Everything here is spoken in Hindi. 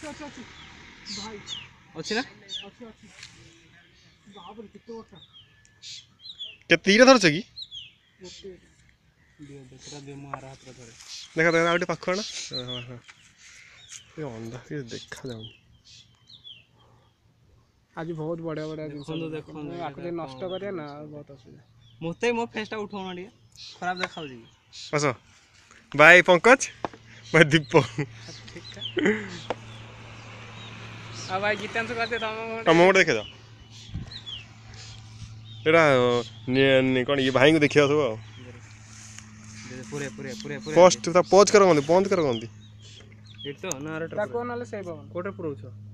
भाई अच्छी ना बाबरे कितो ओटा के तीर धरछ कि देखा दे मारा हाथ रे धरे देखा देखा आउटे पाखो ना हां हां ये अंधा ये देखा जाऊ आज बहुत बढ़िया बढ़िया देखो देखो आको जे नष्ट करिया ना बहुत असुविधा मते मो फेसटा उठाउना टिके खराब देखाउ जी बस बाय पंकज बाय दीप ठीक है आ भाई गीतांशु कहते हम मोड़ देखे जाओ एटा कौन ये भाई को देखिया सब पूरे पूरे पूरे पूरे पोस्ट ता पोज कर बंद कर इट तो ना रे ताको नाले सेव कोटे पुरोछ